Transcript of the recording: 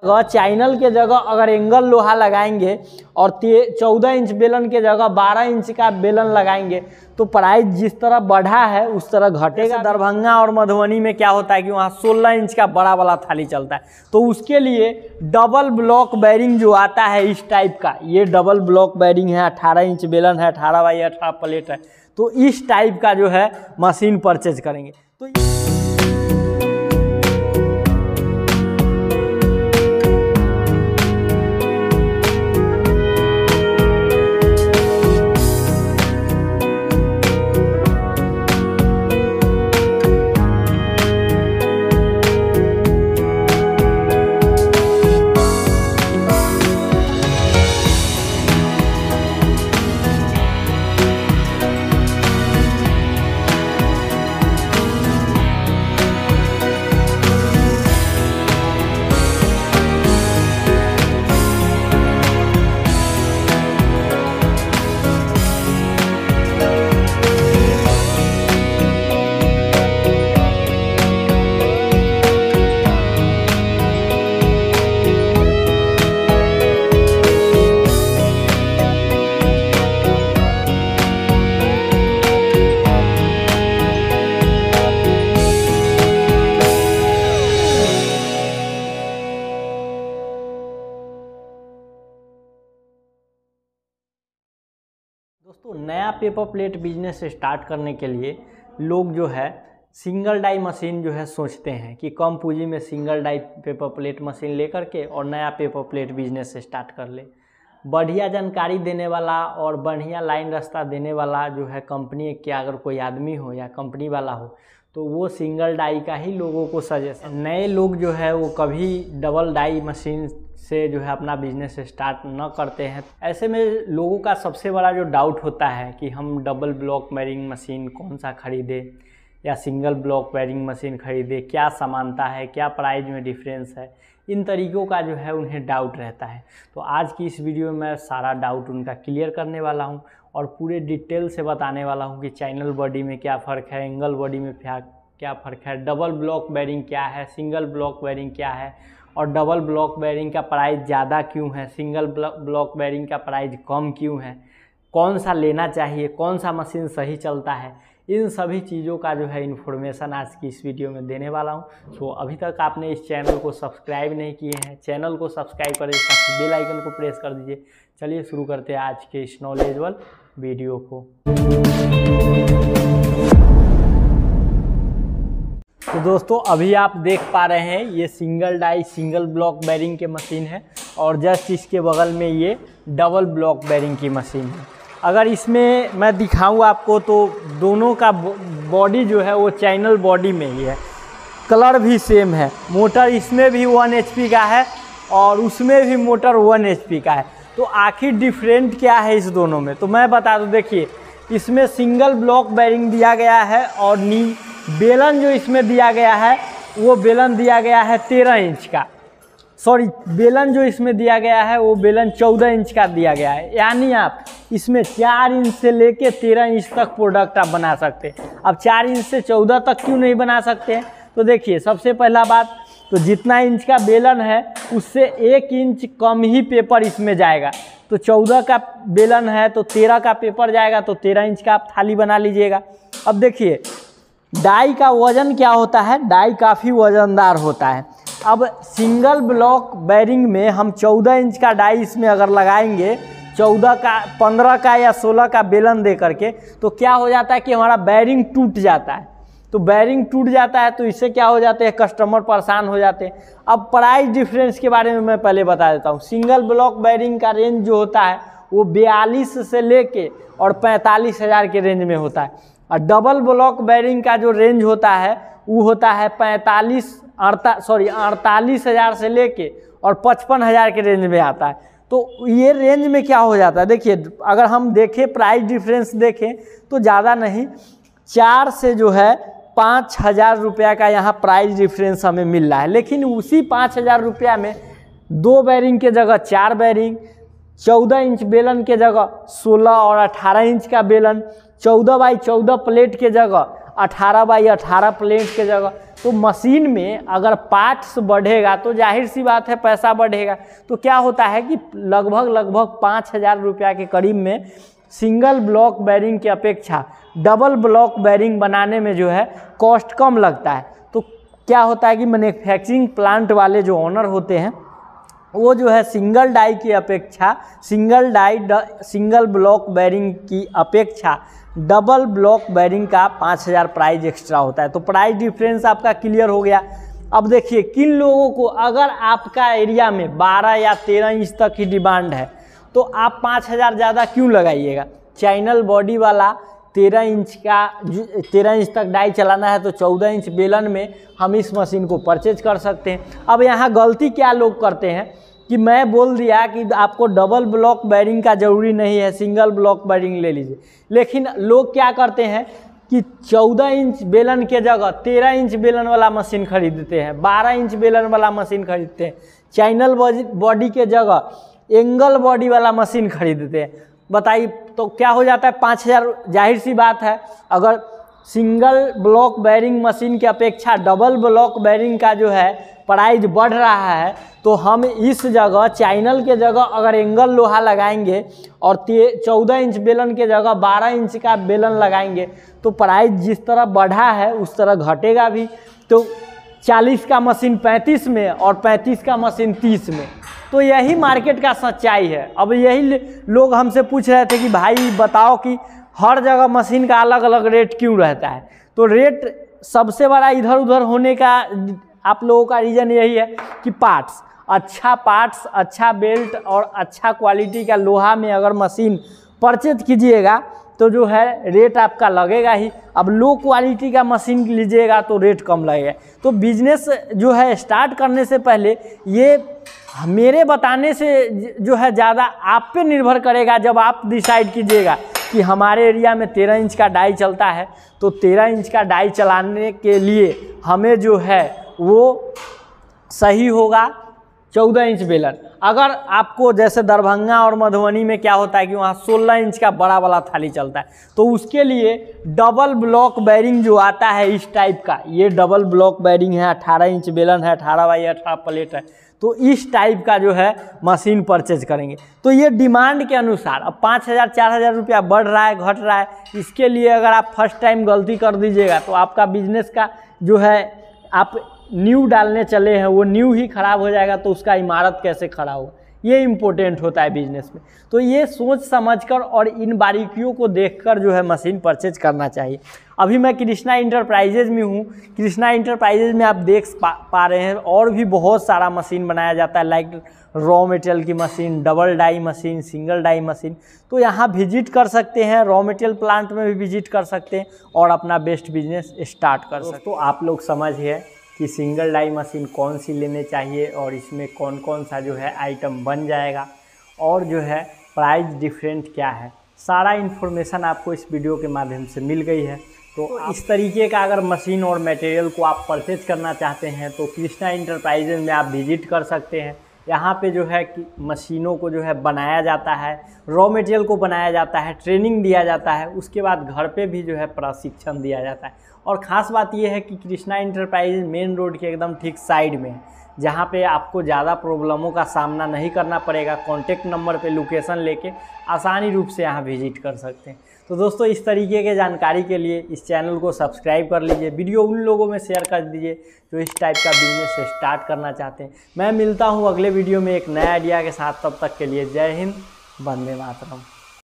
Channel के जगह अगर एंगल लोहा लगाएंगे और 14 इंच बेलन के जगह 12 इंच का बेलन लगाएंगे तो प्राइस जिस तरह बढ़ा है उस तरह घटेगा। दरभंगा और मधुबनी में क्या होता है कि वहाँ 16 इंच का बड़ा वाला थाली चलता है, तो उसके लिए डबल ब्लॉक बेरिंग जो आता है इस टाइप का, ये डबल ब्लॉक बेरिंग है, 18 इंच बेलन है, 18 बाई 18 प्लेट है, तो इस टाइप का जो है मशीन परचेज करेंगे। तो दोस्तों, नया पेपर प्लेट बिजनेस स्टार्ट करने के लिए लोग जो है सिंगल डाई मशीन जो है सोचते हैं कि कम पूंजी में single die paper plate machine लेकर के और नया पेपर प्लेट बिजनेस स्टार्ट कर ले। बढ़िया जानकारी देने वाला और बढ़िया लाइन रास्ता देने वाला जो है कंपनी के अगर कोई आदमी हो या कंपनी वाला हो तो वो सिंगल डाई का ही लोगों को सजेशन। नए लोग जो है वो कभी डबल डाई मशीन से जो है अपना बिजनेस स्टार्ट न करते हैं। ऐसे में लोगों का सबसे बड़ा जो डाउट होता है कि हम डबल ब्लॉक बेरिंग मशीन कौन सा खरीदें या सिंगल ब्लॉक बेरिंग मशीन खरीदें, क्या समानता है, क्या प्राइस में डिफरेंस है, इन तरीक़ों का जो है उन्हें डाउट रहता है। तो आज की इस वीडियो में मैं सारा डाउट उनका क्लियर करने वाला हूं और पूरे डिटेल से बताने वाला हूं कि चैनल बॉडी में क्या फ़र्क है, एंगल बॉडी में क्या फ़र्क है, डबल ब्लॉक बेरिंग क्या है, सिंगल ब्लॉक बेरिंग क्या है और डबल ब्लॉक बेरिंग का प्राइस ज़्यादा क्यों है, सिंगल ब्लॉक बेरिंग का प्राइस कम क्यों है, कौन सा लेना चाहिए, कौन सा मशीन सही चलता है, इन सभी चीज़ों का जो है इन्फॉर्मेशन आज की इस वीडियो में देने वाला हूं। सो अभी तक आपने इस चैनल को सब्सक्राइब नहीं किए हैं, चैनल को सब्सक्राइब कर दीजिए, बेल आइकन को प्रेस कर दीजिए। चलिए शुरू करते हैं आज के इस नॉलेजेबल वीडियो को। तो दोस्तों, अभी आप देख पा रहे हैं ये single die single block bearing के मशीन है और जस्ट इसके बगल में ये डबल ब्लॉक बेरिंग की मशीन है। अगर इसमें मैं दिखाऊं आपको तो दोनों का बॉडी जो है वो चैनल बॉडी में ही है, कलर भी सेम है, मोटर इसमें भी 1 HP का है और उसमें भी मोटर 1 HP का है। तो आखिर डिफरेंट क्या है इस दोनों में, तो मैं बता दूं। देखिए, इसमें सिंगल ब्लॉक बेरिंग दिया गया है और बेलन जो इसमें दिया गया है वो बेलन दिया गया है 13 इंच का, सॉरी बेलन जो इसमें दिया गया है वो बेलन 14 इंच का दिया गया है। यानी आप इसमें 4 इंच से लेके 13 इंच तक प्रोडक्ट आप बना सकते हैं। अब 4 इंच से 14 तक क्यों नहीं बना सकते हैं, तो देखिए सबसे पहला बात तो जितना इंच का बेलन है उससे 1 इंच कम ही पेपर इसमें जाएगा। तो 14 का बेलन है तो 13 का पेपर जाएगा, तो 13 इंच का आप थाली बना लीजिएगा। अब देखिए डाई का वज़न क्या होता है, डाई काफ़ी वज़नदार होता है। अब सिंगल ब्लॉक बेरिंग में हम 14 इंच का डाई इसमें अगर लगाएंगे, 14 का 15 का या 16 का बेलन दे करके, तो क्या हो जाता है कि हमारा बेरिंग टूट जाता है। तो बेरिंग टूट जाता है तो इससे क्या हो जाते हैं, कस्टमर परेशान हो जाते हैं। अब प्राइस डिफरेंस के बारे में मैं पहले बता देता हूँ। सिंगल ब्लॉक बेरिंग का रेंज जो होता है वो 42 से लेके और 45 हज़ार के रेंज में होता है और डबल ब्लॉक बेरिंग का जो रेंज होता है वो होता है 48 हज़ार से लेके और 55 हज़ार के रेंज में आता है। तो ये रेंज में क्या हो जाता है, देखिए अगर हम देखें प्राइस डिफरेंस देखें तो ज़्यादा नहीं, 4 से जो है 5,000 रुपया का यहाँ प्राइस डिफरेंस हमें मिल रहा है। लेकिन उसी 5,000 रुपया में 2 बेरिंग के जगह 4 बेरिंग, 14 इंच बेलन के जगह 16 और 18 इंच का बेलन, 14 बाई 14 प्लेट के जगह 18 बाई 18 प्लेट के जगह। तो मशीन में अगर पार्ट्स बढ़ेगा तो जाहिर सी बात है पैसा बढ़ेगा। तो क्या होता है कि लगभग 5,000 रुपया के करीब में सिंगल ब्लॉक बेरिंग की अपेक्षा डबल ब्लॉक बेरिंग बनाने में जो है कॉस्ट कम लगता है। तो क्या होता है कि मैन्युफैक्चरिंग प्लांट वाले जो ओनर होते हैं वो जो है सिंगल डाई की अपेक्षा सिंगल ब्लॉक बेरिंग की अपेक्षा डबल ब्लॉक बेरिंग का 5,000 प्राइस एक्स्ट्रा होता है। तो प्राइस डिफरेंस आपका क्लियर हो गया। अब देखिए किन लोगों को, अगर आपका एरिया में 12 या 13 इंच तक की डिमांड है तो आप 5,000 ज़्यादा क्यों लगाइएगा। चैनल बॉडी वाला 13 इंच तक डाई चलाना है तो 14 इंच बेलन में हम इस मशीन को परचेज कर सकते हैं। अब यहाँ गलती क्या लोग करते हैं कि मैं बोल दिया कि आपको डबल ब्लॉक बेरिंग का ज़रूरी नहीं है, सिंगल ब्लॉक बेरिंग ले लीजिए। लेकिन लोग क्या करते हैं कि 14 इंच बेलन के जगह 13 इंच बेलन वाला मशीन खरीदते हैं, 12 इंच बेलन वाला मशीन खरीदते हैं, चैनल बॉडी के जगह एंगल बॉडी वाला मशीन खरीदते हैं। बताइए तो क्या हो जाता है 5,000। जाहिर सी बात है अगर सिंगल ब्लॉक बेरिंग मशीन की अपेक्षा डबल ब्लॉक बेरिंग का जो है प्राइस बढ़ रहा है तो हम इस जगह चैनल के जगह अगर एंगल लोहा लगाएंगे और 14 इंच बेलन के जगह 12 इंच का बेलन लगाएंगे तो प्राइस जिस तरह बढ़ा है उस तरह घटेगा भी। तो 40 का मशीन 35 में और 35 का मशीन 30 में। तो यही मार्केट का सच्चाई है। अब यही लोग हमसे पूछ रहे थे कि भाई बताओ कि हर जगह मशीन का अलग अलग रेट क्यों रहता है। तो रेट सबसे बड़ा इधर उधर होने का आप लोगों का रीज़न यही है कि पार्ट्स, अच्छा बेल्ट और अच्छा क्वालिटी का लोहा में अगर मशीन परचेज कीजिएगा तो जो है रेट आपका लगेगा ही। अब लो क्वालिटी का मशीन लीजिएगा तो रेट कम लगेगा। तो बिजनेस जो है स्टार्ट करने से पहले ये मेरे बताने से जो है ज़्यादा आप पे निर्भर करेगा। जब आप डिसाइड कीजिएगा कि हमारे एरिया में 13 इंच का डाई चलता है तो 13 इंच का डाई चलाने के लिए हमें जो है वो सही होगा 14 इंच बेलन। अगर आपको जैसे दरभंगा और मधुबनी में क्या होता है कि वहाँ 16 इंच का बड़ा वाला थाली चलता है तो उसके लिए डबल ब्लॉक बेरिंग जो आता है इस टाइप का, ये डबल ब्लॉक बेरिंग है, 18 इंच बेलन है, 18 बाई 18 प्लेट है, तो इस टाइप का जो है मशीन परचेज करेंगे। तो ये डिमांड के अनुसार अब 5,000 4,000 रुपया बढ़ रहा है घट रहा है, इसके लिए अगर आप फर्स्ट टाइम गलती कर दीजिएगा तो आपका बिजनेस का जो है आप न्यू डालने चले हैं वो न्यू ही ख़राब हो जाएगा तो उसका इमारत कैसे खड़ा होगा, ये इम्पोर्टेंट होता है बिजनेस में। तो ये सोच समझकर और इन बारीकियों को देखकर जो है मशीन परचेज करना चाहिए। अभी मैं कृष्णा इंटरप्राइजेज में हूँ। कृष्णा इंटरप्राइजेज में आप देख पा रहे हैं और भी बहुत सारा मशीन बनाया जाता है, लाइक रॉ मटेरियल की machine, double die machine, single die machine. तो यहाँ विजिट कर सकते हैं, रॉ मटेरियल प्लांट में भी विजिट कर सकते हैं और अपना बेस्ट बिजनेस स्टार्ट कर सकते हैं। तो आप लोग समझिए कि सिंगल डाई मशीन कौन सी लेने चाहिए और इसमें कौन कौन सा जो है आइटम बन जाएगा और जो है प्राइस डिफरेंट क्या है, सारा इन्फॉर्मेशन आपको इस वीडियो के माध्यम से मिल गई है। तो इस तरीके का अगर मशीन और मटेरियल को आप परचेज करना चाहते हैं तो कृष्णा इंटरप्राइजेज में आप विजिट कर सकते हैं। यहाँ पे जो है कि मशीनों को जो है बनाया जाता है, रॉ मटेरियल को बनाया जाता है, ट्रेनिंग दिया जाता है, उसके बाद घर पे भी जो है प्रशिक्षण दिया जाता है। और ख़ास बात यह है कि कृष्णा इंटरप्राइजेज मेन रोड के एकदम ठीक साइड में है, जहाँ पे आपको ज़्यादा प्रॉब्लमों का सामना नहीं करना पड़ेगा। कॉन्टेक्ट नंबर पे लोकेशन लेके आसानी रूप से यहाँ विजिट कर सकते हैं। तो दोस्तों इस तरीके के जानकारी के लिए इस चैनल को सब्सक्राइब कर लीजिए, वीडियो उन लोगों में शेयर कर दीजिए जो इस टाइप का बिजनेस स्टार्ट करना चाहते हैं। मैं मिलता हूँ अगले वीडियो में एक नया आइडिया के साथ, तब तक के लिए जय हिंद, वंदे मातरम।